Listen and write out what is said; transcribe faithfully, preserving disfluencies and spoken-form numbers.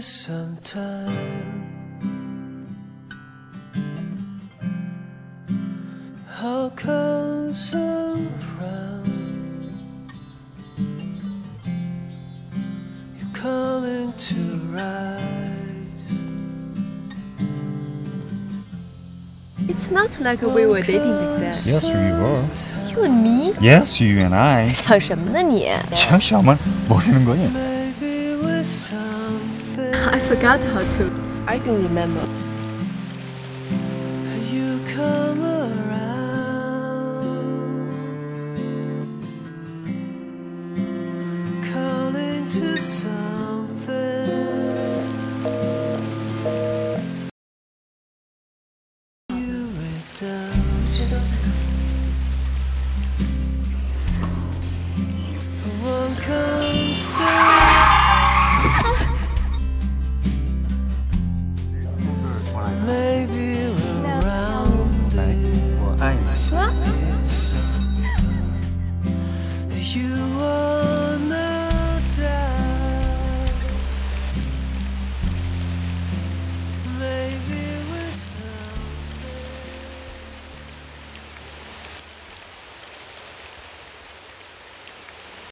some time. How comes around? You're coming to rise. It's not like we were dating back then. Yes, you are. You and me? Yes, you and I. 想什么呢你？ 想什么？ 모르는 거니? Maybe with something. I forgot how to. I don't remember.